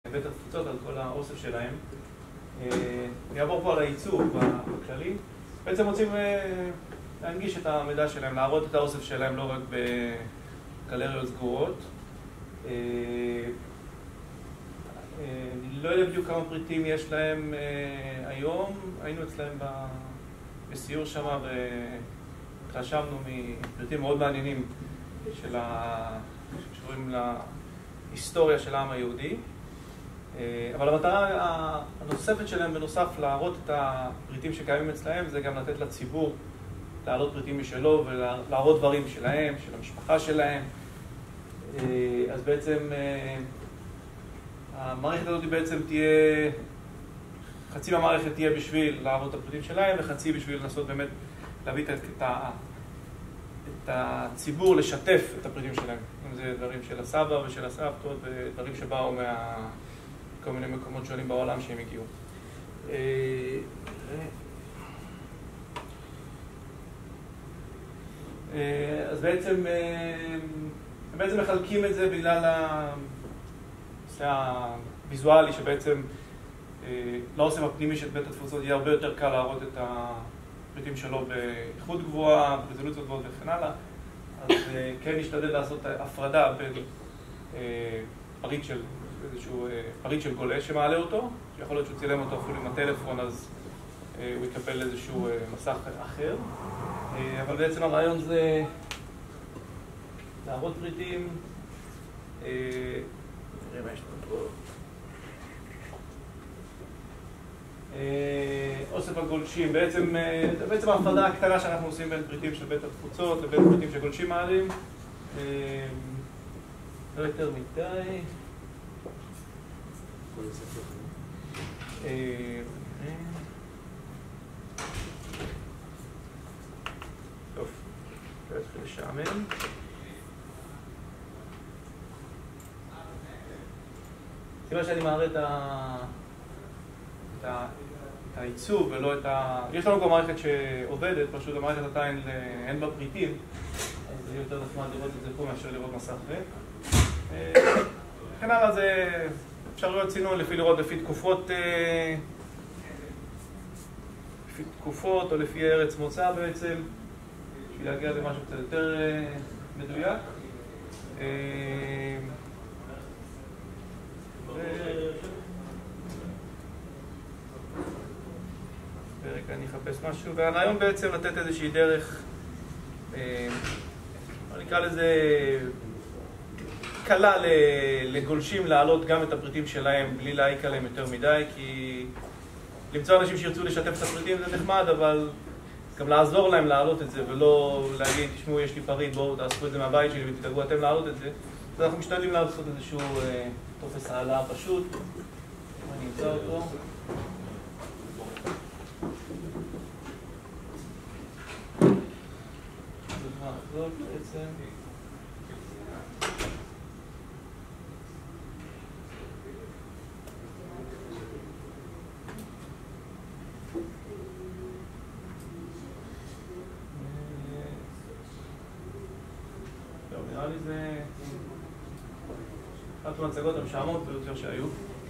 בית התפוצות על כל האוסף שלהם. נעבור פה על העיצוב בכללי. בעצם רוצים להנגיש את המידע שלהם, להראות את האוסף שלהם לא רק בגלריות סגורות. לא יודע בדיוק כמה פריטים יש להם היום. היינו אצלהם בסיור שם והתרשמנו מפריטים מאוד מעניינים שקשורים להיסטוריה של העם היהודי. אבל המטרה הנוספת שלהם בנוסף להראות את הפריטים שקיימים אצלהם זה גם לתת לציבור להעלות פריטים משלו ולהראות דברים שלהם, של המשפחה שלהם. אז בעצם המערכת הזאת בעצם תהיה, חצי מהמערכת תהיה בשביל להראות את הפריטים שלהם וחצי בשביל לנסות באמת להביא את הציבור לשתף את הפריטים שלהם. אם זה דברים של הסבא ושל הסבתות ודברים שבאו כל מיני מקומות שונים בעולם שהם הגיעו. אז בעצם מחלקים את זה בגלל הוויזואלי שבעצם לאוסף הפנימי של בית התפוצות יהיה הרבה יותר קל להראות את הפריטים שלו באיכות גבוהה, ברזולוציות גבוהות וכן הלאה. אז כן נשתדל לעשות הפרדה בין פריט של גולש שמעלה אותו, שיכול להיות שהוא צילם אותו אפילו עם הטלפון, אז הוא יקבל איזשהו מסך אחר. אבל בעצם הרעיון זה להראות פריטים. נראה מה יש לנו פה. אוסף הגולשים, בעצם ההפרדה הקטנה שאנחנו עושים בין פריטים של בית התפוצות לבין פריטים שגולשים מעלים. לא יותר מדי. טוב, לא יתחיל לשעמם. סיבה שאני מראה את העיצוב ולא את יש לנו כבר מערכת שעובדת, פשוט המערכת עדיין אין בה פריטים, אז זה יותר נחמד לראות את זה פה מאשר לראות מסך ריק. וכן הלאה זה אפשרויות צינון לפי תקופות או לפי ארץ מוצא בעצם, בשביל להגיע למשהו קצת יותר מדויק. רגע, אני אחפש משהו, והרעיון בעצם לתת איזושהי דרך, נקרא לזה קלה לגולשים להעלות גם את הפריטים שלהם בלי להעיק עליהם יותר מדי, כי למצוא אנשים שירצו לשתף את הפריטים זה נחמד, אבל גם לעזור להם להעלות את זה ולא להגיד, תשמעו, יש לי פריט, בואו תאספו את זה מהבית שלי ותדאגו אתם להעלות את זה. אז אנחנו משתדלים לעשות איזשהו טופס העלה פשוט. אני אמצא אותו. הדוגמה הזאת בעצם. נראה לי זה אחת מהצגות המשעמות ביותר שהיו.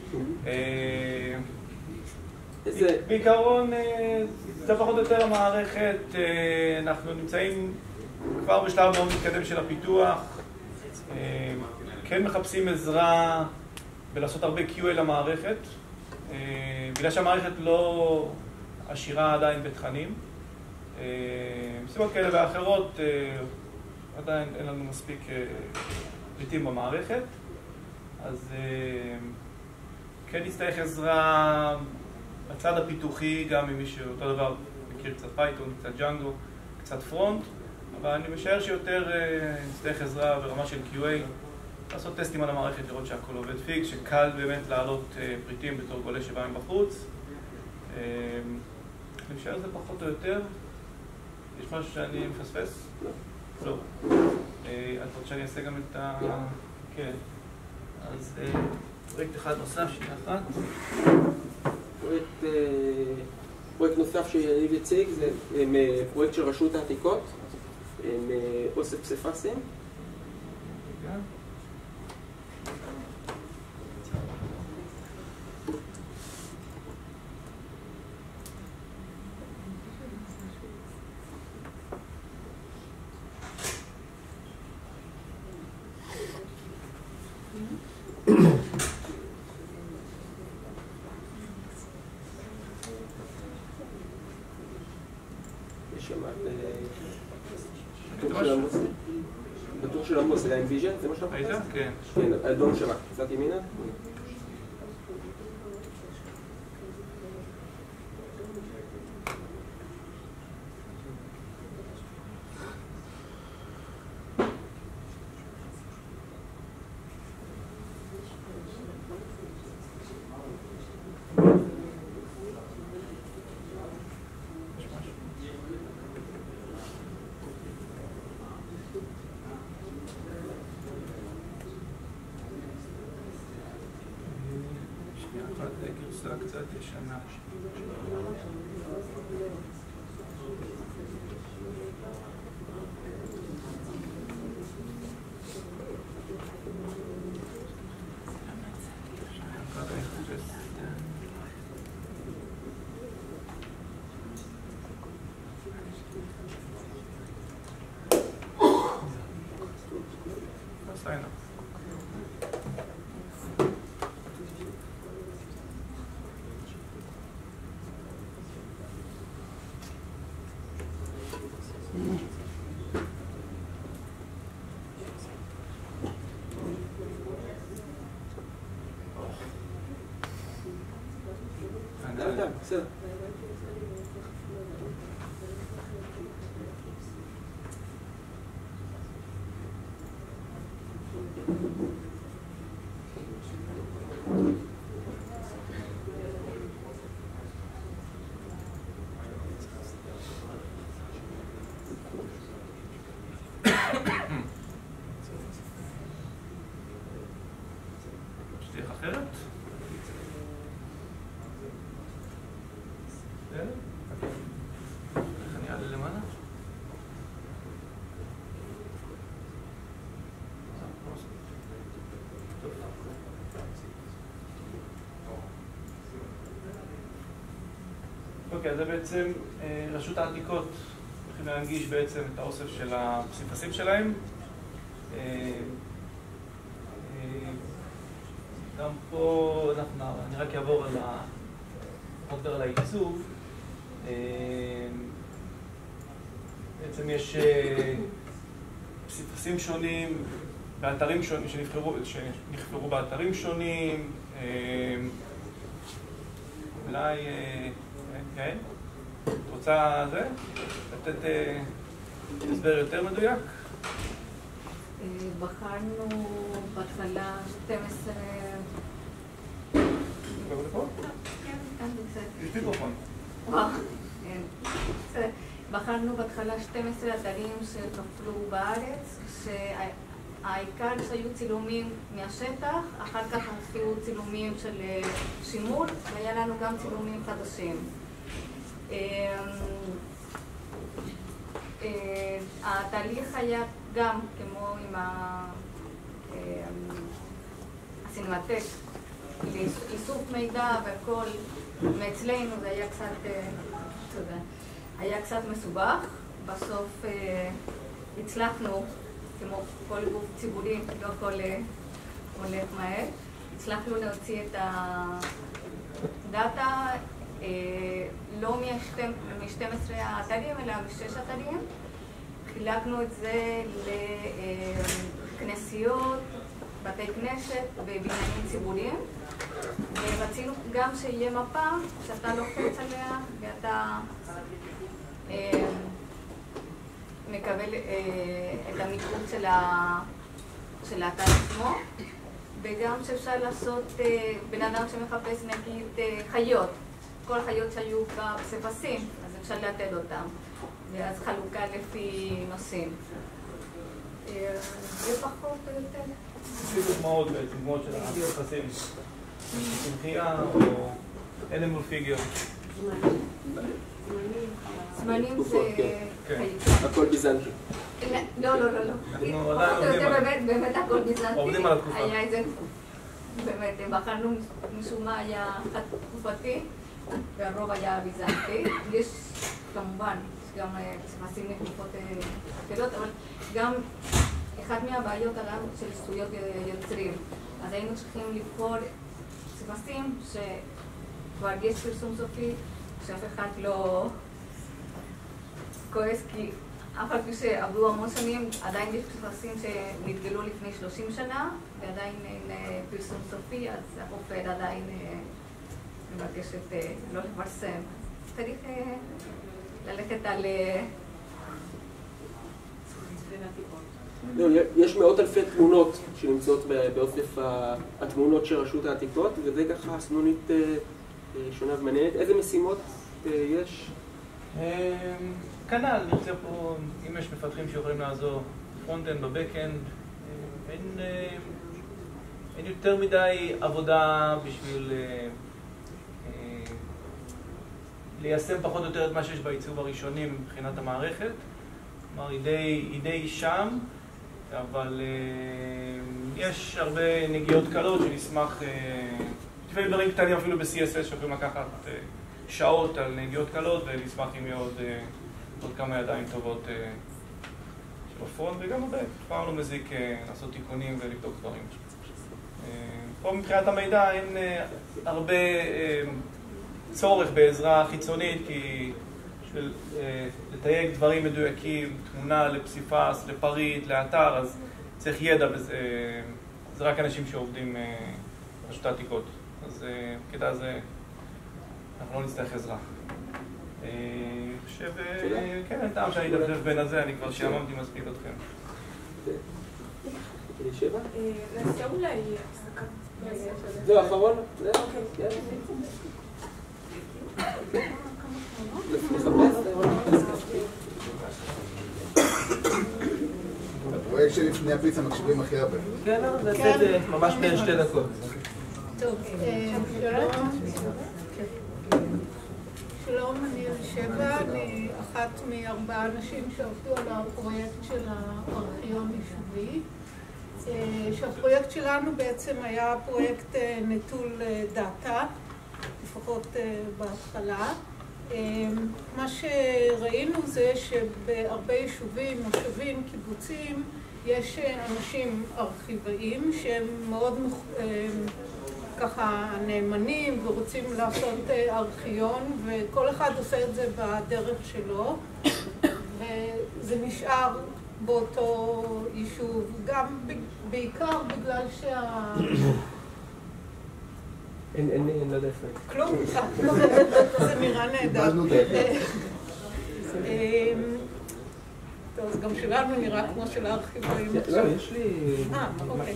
בעיקרון זה פחות או יותר המערכת, אנחנו נמצאים כבר בשלב מאוד מתקדם של הפיתוח, כן מחפשים עזרה ולעשות הרבה QA למערכת, בגלל שהמערכת לא עשירה עדיין בתכנים, מסיבות כאלה ואחרות עדיין אין לנו מספיק פריטים במערכת, אז כן נצטרך עזרה בצד הפיתוחי, גם ממי שאותו דבר מכיר קצת פייתון, קצת ג'אנגו, קצת פרונט, אבל אני משער שיותר נצטרך עזרה ברמה של QA, לעשות טסטים על המערכת, לראות שהכל עובד פיקס, שקל באמת לעלות פריטים בתור גולה שבא מבחוץ. אני משער את זה פחות או יותר. יש משהו שאני מפספס? לא. את רוצה שאני אעשה גם את ה... כן. אז פרויקט אחד נוסף, שנייה אחת. פרויקט נוסף שאני אציג זה פרויקט של רשות העתיקות, אוסף פסיפסים. בטור של עמוס, זה היה עם ויז'ן? זה מה שאתה מחפש? היית? כן. כן, אדום שלה, קצת ימינה. גרסה קצת ישנה. בסדר. שתהיה אחרת? איך אני אעלה למעלה? אוקיי, אז זה בעצם רשות העתיקות הולכים להנגיש בעצם את האוסף של הפסיפסים שלהם. גם פה אני רק אעבור על העיצוב. בעצם יש פסיפסים שונים באתרים שונים שנכתבו באתרים שונים. אולי, כן? את רוצה לתת הסבר יותר מדויק? בחרנו בהתחלה 12... יש מיקרופון. בחרנו בהתחלה 12 אתרים שטופלו בארץ, שהעיקר שהיו צילומים מהשטח, אחר כך הופיעו צילומים של שימור, והיה לנו גם צילומים חדשים. התהליך היה גם כמו עם הסינמטק, איסוף מידע וכל, מאצלנו זה היה קצת, היה קצת מסובך. בסוף הצלחנו, כמו כל גוף ציבורי, לא כל הולך מהר, הצלחנו להוציא את הדאטה לא מ-12 האתרים, אלא מ-6 אתרים. חילקנו את זה לכנסיות, בתי כנסת ובניינים ציבוריים, ורצינו גם שיהיה מפה שאתה לוחץ עליה ואתה מקבל את המיקוד של האתר עצמו, וגם שאפשר לעשות, בן אדם שמחפש נגיד חיות, כל החיות שהיו בפסיפסים, אז אפשר לתת אותם, ואז חלוקה לפי נושאים. זה פחות או יותר. יש דוגמאות בעצם, דוגמאות של הפסיפסים. צמחייה או אנימל פיגר. זמנים זה... הכל ביזנטי. לא. פחות או יותר באמת הכל ביזנטי. עובדים על התקופה. היה איזה... באמת, בחרנו משום מה היה תקופתי, והרוב היה ביזנטי. יש כמובן, יש גם פסיפסים לתקופות אחרות, אבל גם אחת מהבעיות עליו של זכויות יוצרים. אז היינו צריכים לבחור פסיפסים שכבר יש פרסום סופי, שאף אחד לא כועס כי אף על פי שעברו המון שנים, עדיין יש פספסים שנתגלו לפני 30 שנה, ועדיין אין פרסום סופי, אז הרופא עדיין מבקשת לא לפרסם. צריך ללכת על... יש מאות אלפי תמונות שנמצאות באוסף התמונות של רשות העתיקות, וזה ככה סנונית שונה ומעניינת. איזה משימות יש? כנ"ל, נרצה פה, אם יש מפתחים שיכולים לעזור פרונט-אנד בבק-אנד, אין יותר מדי עבודה בשביל ליישם פחות או יותר את מה שיש בעיצוב הראשוני מבחינת המערכת. כלומר, היא די שם, אבל יש הרבה נגיעות קלות שנשמח, לפעמים דברים קטנים אפילו ב-CSS שיכולים לקחת שעות על נגיעות קלות, ונשמח אם יהיה עוד כמה ידיים טובות של הפרונט, וגם הרבה, פעם לא מזיק לעשות תיקונים ולבדוק דברים. פה מבחינת המידע אין הרבה צורך בעזרה חיצונית, כי בשביל לתייג דברים מדויקים, תמונה לפסיפס, לפריט, לאתר, אז צריך ידע בזה. זה רק אנשים שעובדים ברשות העתיקות. אז כדאי זה, אנחנו לא נצטרך עזרה. אני חושב, כן, אין טעם שאני אדפדף בין הזה, אני כבר שיעממתי מספיק אתכם. נעשה אולי הפסקת... זהו, האחרון? הפרויקט שלפני הפיצה מקשיבים הכי הרבה. כן, נעשה את זה ממש בין 2 דקות. טוב, שלום, אני אלישבע, אני אחת מ4 אנשים שעבדו על הפרויקט של הארכיון יישובי. שהפרויקט שלנו בעצם היה פרויקט נטול דאטה, לפחות בהתחלה. מה שראינו זה שבהרבה יישובים, מושבים, קיבוצים, יש אנשים ארכיבאים שהם מאוד ככה נאמנים ורוצים לעשות ארכיון, וכל אחד עושה את זה בדרך שלו, וזה נשאר באותו יישוב, גם בעיקר בגלל אין, לא יודע איפה. כלום, זה נראה נהדר. טוב, אז גם שלנו נראה כמו של הארכיבאים. לא, יש לי... אוקיי.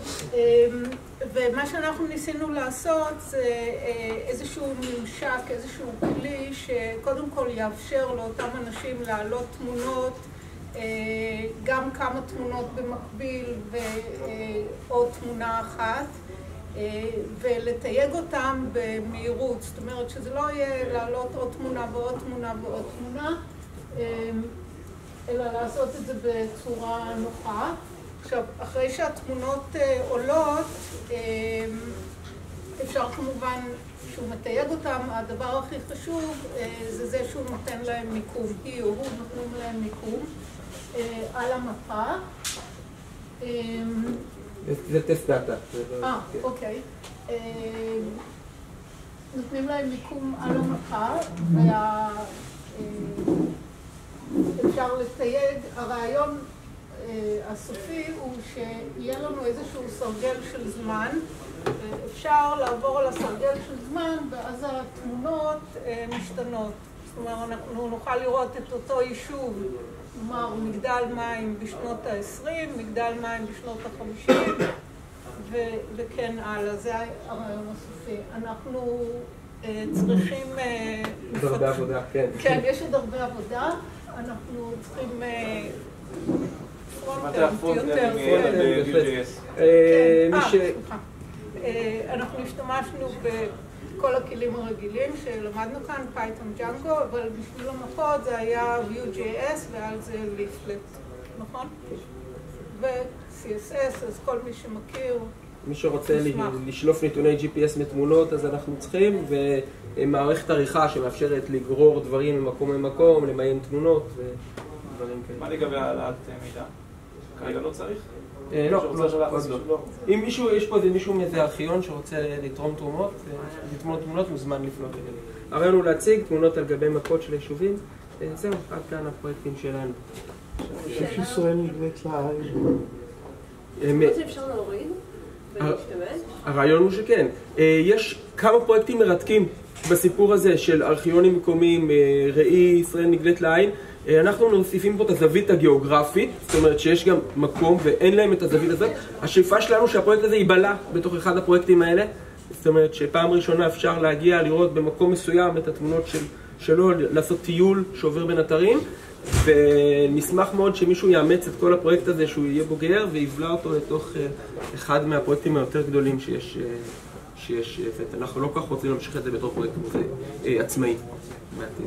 ומה שאנחנו ניסינו לעשות זה איזשהו ממשק, איזשהו כלי שקודם כל יאפשר לאותם אנשים להעלות תמונות, גם כמה תמונות במקביל ועוד תמונה אחת, ולתייג אותם במהירות. זאת אומרת שזה לא יהיה להעלות עוד תמונה ועוד תמונה ועוד תמונה, אלא לעשות את זה בצורה נוחה. עכשיו, אחרי שהתמונות עולות, אפשר כמובן, שהוא מתייג אותם, הדבר הכי חשוב זה זה שהוא נותן להם מיקום. היא או הוא נותנים להם מיקום על המפה. זה טסט דאטה. אוקיי. נותנים להם מיקום על המפה, אפשר לתייג. הרעיון הסופי הוא שיהיה לנו איזשהו סרגל של זמן, אפשר לעבור על הסרגל של זמן ואז התמונות משתנות. זאת אומרת, אנחנו נוכל לראות את אותו יישוב, כלומר מגדל מים בשנות ה-20, מגדל מים בשנות ה-50 וכן הלאה. זה הרעיון הסופי. אנחנו צריכים... עוד הרבה עבודה, כן. כן, יש עוד הרבה עבודה. אנחנו צריכים אנחנו השתמשנו בכל הכלים הרגילים שלמדנו כאן, פייתון ג'אנגו, אבל בשביל המפות זה היה Vue.js ועל זה ליפלט, נכון? ו-CSS, אז כל מי שמכיר. מי שרוצה לשלוף נתוני GPS מתמונות, אז אנחנו צריכים, ומערכת עריכה שמאפשרת לגרור דברים ממקום למקום, למיין תמונות ודברים כאלה. מה לגבי העלאת מידע? כרגע לא צריך? לא. אם מישהו, יש פה מישהו מאיזה ארכיון שרוצה לתרום תמונות, מוזמן לפנות אלינו. הרעיון הוא להציג תמונות על גבי מפות של יישובים, זהו, עד כאן הפרויקטים שלנו. איך ישראל נגלית לעין? מה שאפשר להוריד ולהשתמש? הרעיון הוא שכן. יש כמה פרויקטים מרתקים בסיפור הזה של ארכיונים מקומיים, ראי ישראל נגלית לעין. אנחנו מוסיפים פה את הזווית הגיאוגרפית, זאת אומרת שיש גם מקום ואין להם את הזווית הזאת. השאיפה שלנו שהפרויקט הזה ייבלע בתוך אחד הפרויקטים האלה. זאת אומרת שפעם ראשונה אפשר להגיע לראות במקום מסוים את התמונות שלו, לעשות טיול שעובר בין אתרים, ונשמח מאוד שמישהו יאמץ את כל הפרויקט הזה, שהוא יהיה בוגר ויבלע אותו לתוך אחד מהפרויקטים היותר גדולים שיש. אנחנו לא כל כך רוצים להמשיך את זה בתור פרויקט עצמאי בעתיד.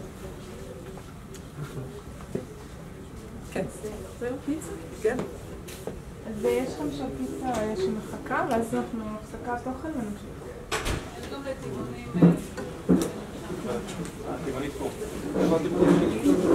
כן. זהו פיצה? כן. אז יש לכם שם פיצה שמחכה, ואז אנחנו הפסקת תוכן ונמשיך. יש גם לטבעונים... טבעונית פה.